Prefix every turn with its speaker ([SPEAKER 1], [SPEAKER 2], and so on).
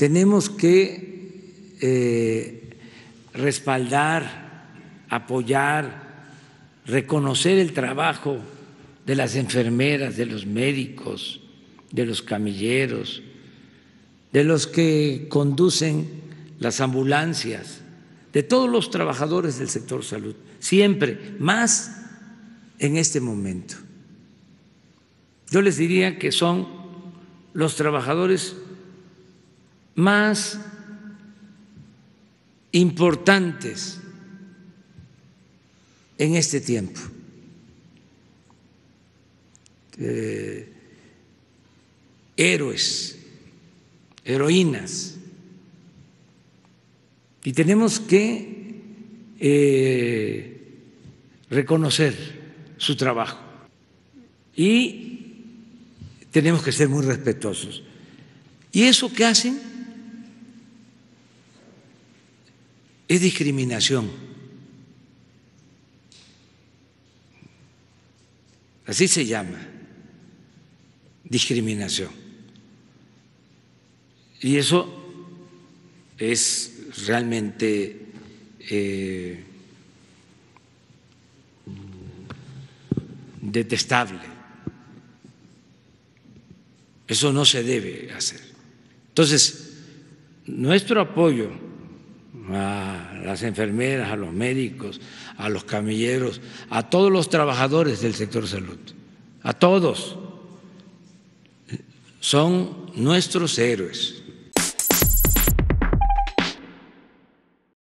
[SPEAKER 1] tenemos que respaldar, apoyar, reconocer el trabajo de las enfermeras, de los médicos, de los camilleros, de los que conducen las ambulancias, de todos los trabajadores del sector salud, siempre, más en este momento. Yo les diría que son los trabajadores más importantes en este tiempo. Héroes, heroínas, y tenemos que reconocer su trabajo y tenemos que ser muy respetuosos. ¿Y eso que hacen? Es discriminación. Así se llama, discriminación. Y eso es realmente detestable. Eso no se debe hacer. Entonces, nuestro apoyo a las enfermeras, a los médicos, a los camilleros, a todos los trabajadores del sector salud, a todos, son nuestros héroes.